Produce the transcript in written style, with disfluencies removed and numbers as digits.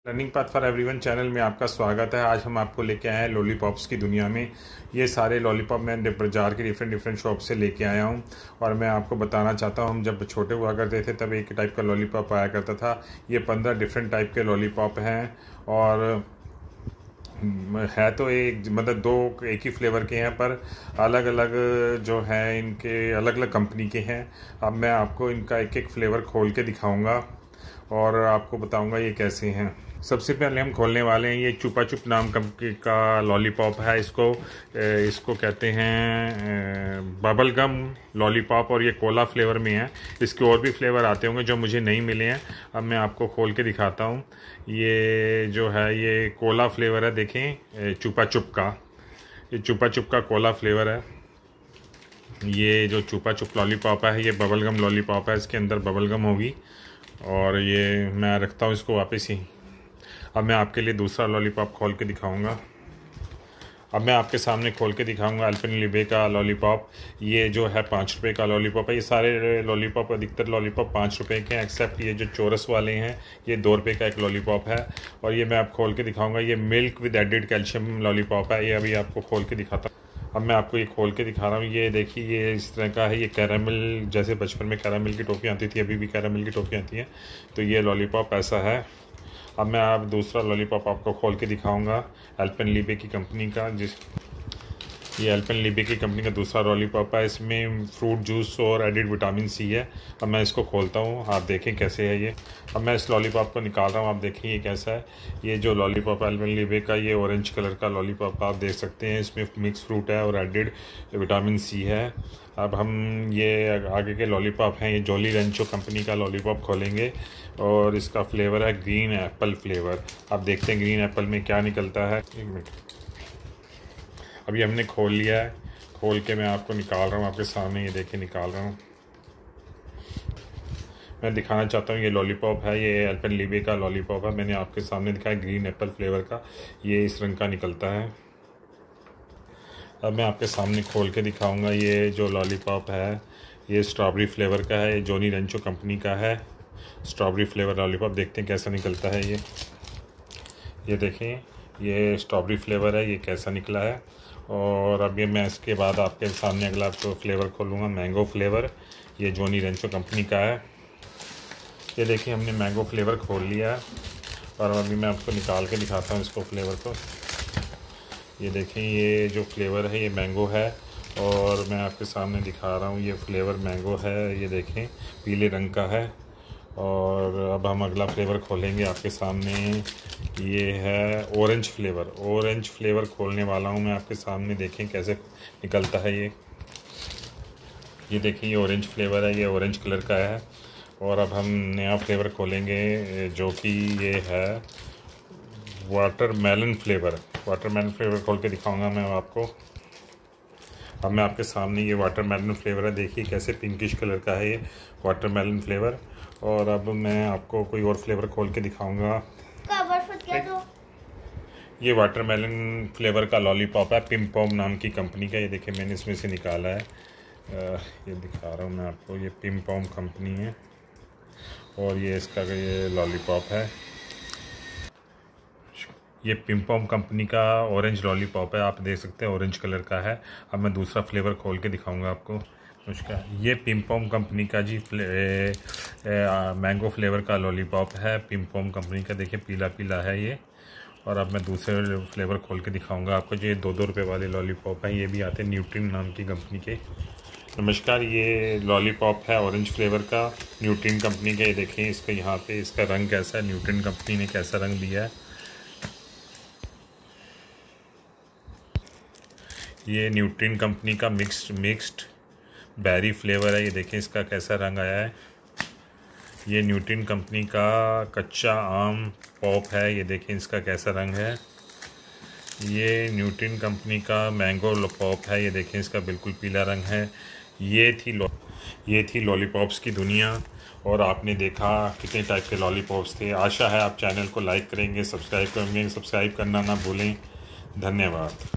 Learning path for everyone channel में आपका स्वागत है। आज हम आपको लेके आए हैं लॉलीपॉप्स की दुनिया में। ये सारे लॉलीपॉप मैं बाजार के डिफरेंट शॉप से लेके आया हूँ और मैं आपको बताना चाहता हूँ, हम जब छोटे हुआ करते थे तब एक टाइप का लॉलीपॉप आया करता था। ये 15 डिफरेंट टाइप के लॉलीपॉप हैं और है तो एक मतलब दो एक ही फ्लेवर के हैं, पर अलग अलग जो है इनके अलग अलग कंपनी के हैं। अब मैं आपको इनका एक एक फ्लेवर खोल के दिखाऊंगा और आपको बताऊंगा ये कैसे हैं। सबसे पहले हम खोलने वाले हैं ये चुपा चुप नाम कंपनी का लॉलीपॉप है। इसको कहते हैं बबल गम लॉलीपॉप और ये कोला फ्लेवर में है। इसके और भी फ्लेवर आते होंगे जो मुझे नहीं मिले हैं। अब मैं आपको खोल के दिखाता हूँ। ये जो है ये कोला फ्लेवर है, देखें चुपा चुप का, ये चुपा चुप का कोला फ्लेवर है। ये जो चुपा चुप लॉलीपॉप है ये बबल गम लॉलीपॉप है, इसके अंदर बबल गम होगी और ये मैं रखता हूँ इसको वापस ही। अब मैं आपके लिए दूसरा लॉलीपॉप खोल के दिखाऊंगा। अब मैं आपके सामने खोल के दिखाऊंगा अल्पेनलीबे का लॉलीपॉप। ये जो है 5 रुपये का लॉलीपॉप है। ये सारे लॉलीपॉप अधिकतर लॉलीपॉप 5 रुपये के हैं, एक्सेप्ट ये जो चौरस वाले हैं ये 2 रुपये का एक लॉलीपॉप है। और ये मैं आप खोल के दिखाऊंगा। ये milk with added calcium lollipop है। ये अभी आपको खोल के दिखाता हूँ। अब मैं आपको ये खोल के दिखा रहा हूँ। ये देखिए ये इस तरह का है। ये कैरामिल, जैसे बचपन में कैरामिल की टॉफ़ी आती थी, अभी भी कैरामिल की टॉफ़ी आती है, तो ये लॉलीपॉप ऐसा है। अब मैं आप दूसरा लॉलीपॉप आपको खोल के दिखाऊंगा अल्पेनलीबे की कंपनी का। ये अल्पेनलीबे की कंपनी का दूसरा लॉलीपॉप है। इसमें फ्रूट जूस और एडिड विटामिन सी है। अब मैं इसको खोलता हूँ, आप देखें कैसे है ये। अब मैं इस लॉलीपॉप को निकाल रहा हूँ, आप देखें ये कैसा है। ये जो लॉलीपॉप है अल्पेनलीबे का, ये ऑरेंज कलर का लॉलीपॉप आप देख सकते हैं। इसमें मिक्स फ्रूट है और एडिड विटामिन सी है। अब हम ये आगे के लॉलीपॉप हैं, ये जॉली रेंचो कंपनी का लॉलीपॉप खोलेंगे और इसका फ्लेवर है ग्रीन एप्पल फ्लेवर। आप देखते हैं ग्रीन एप्पल में क्या निकलता है। 1 मिनट, अभी हमने खोल लिया है। खोल के मैं आपको निकाल रहा हूँ आपके सामने, ये देखिए निकाल रहा हूँ। मैं दिखाना चाहता हूँ ये लॉलीपॉप है, ये अल्पेनलीबे का लॉलीपॉप है। मैंने आपके सामने दिखाया ग्रीन एप्पल फ्लेवर का, ये इस रंग का निकलता है। अब मैं आपके सामने खोल के दिखाऊंगा। ये जो लॉलीपॉप है ये स्ट्रॉबेरी फ्लेवर का है, ये जॉली रेंचो कंपनी का है। स्ट्रॉबेरी फ्लेवर लॉलीपॉप, देखते हैं कैसा निकलता है ये देखें ये स्ट्रॉबेरी फ्लेवर है, ये कैसा निकला है। और अभी मैं इसके बाद आपके सामने अगला फ्लेवर खोलूँगा, मैंगो फ्लेवर। ये जॉली रेंचो कंपनी का है। ये देखिए हमने मैंगो फ्लेवर खोल लिया है और अभी मैं आपको निकाल के दिखाता हूँ इसको फ्लेवर को। ये देखें ये जो फ्लेवर है ये मैंगो है और मैं आपके सामने दिखा रहा हूँ, ये फ्लेवर मैंगो है। ये देखें पीले रंग का है। और अब हम अगला फ्लेवर खोलेंगे आपके सामने। ये है ऑरेंज फ्लेवर। ऑरेंज फ्लेवर खोलने वाला हूँ मैं आपके सामने, देखें कैसे निकलता है ये देखें ये ऑरेंज फ्लेवर है, ये ऑरेंज कलर का है। और अब हम नया फ्लेवर खोलेंगे जो कि ये है वाटरमेलन फ्लेवर। वाटरमेलन फ्लेवर खोल के दिखाऊंगा मैं आपको। अब मैं आपके सामने ये वाटरमेलन फ्लेवर है, देखिए कैसे पिंकिश कलर का है ये वाटरमेलन फ्लेवर। और अब मैं आपको कोई और फ्लेवर खोल के दिखाऊंगा। ये वाटरमेलन फ्लेवर का लॉलीपॉप है, पिम पॉम नाम की कंपनी का। ये देखिए मैंने इसमें से निकाला है, ये दिखा रहा हूँ मैं आपको। ये पिम पॉम कंपनी है और ये इसका ये लॉलीपॉप है। ये पिम पॉम कंपनी का ऑरेंज लॉलीपॉप है, आप देख सकते हैं ऑरेंज कलर का है। अब मैं दूसरा फ्लेवर खोल के दिखाऊंगा आपको उसका। ये पिम पॉम कंपनी का जी मैंगो फ्लेवर का लॉलीपॉप है, पिम पॉम कंपनी का। देखिए पीला पीला है ये। और अब मैं दूसरे फ्लेवर खोल के दिखाऊंगा आपको। जो ये 2-2 रुपये वाले लॉलीपॉप हैं, ये भी आते हैं न्यूट्रिन नाम की कंपनी के। नमस्कार, ये लॉलीपॉप है ऑरेंज फ्लेवर का, न्यूट्रिन कंपनी का। ये देखें इसका यहाँ पे इसका रंग कैसा है, न्यूट्रिन कंपनी ने कैसा रंग दिया है। ये न्यूट्रिन कंपनी का मिक्स्ड बेरी फ्लेवर है, ये देखें इसका कैसा रंग आया है। ये न्यूट्रिन कंपनी का कच्चा आम पॉप है, ये देखें इसका कैसा रंग है। ये न्यूट्रिन कंपनी का मैंगो पॉप है, ये देखें इसका बिल्कुल पीला रंग है। ये थी लॉलीपॉप्स की दुनिया और आपने देखा कितने टाइप के लॉलीपॉप्स थे। आशा है आप चैनल को लाइक करेंगे, सब्सक्राइब करेंगे। सब्सक्राइब करना ना भूलें। धन्यवाद।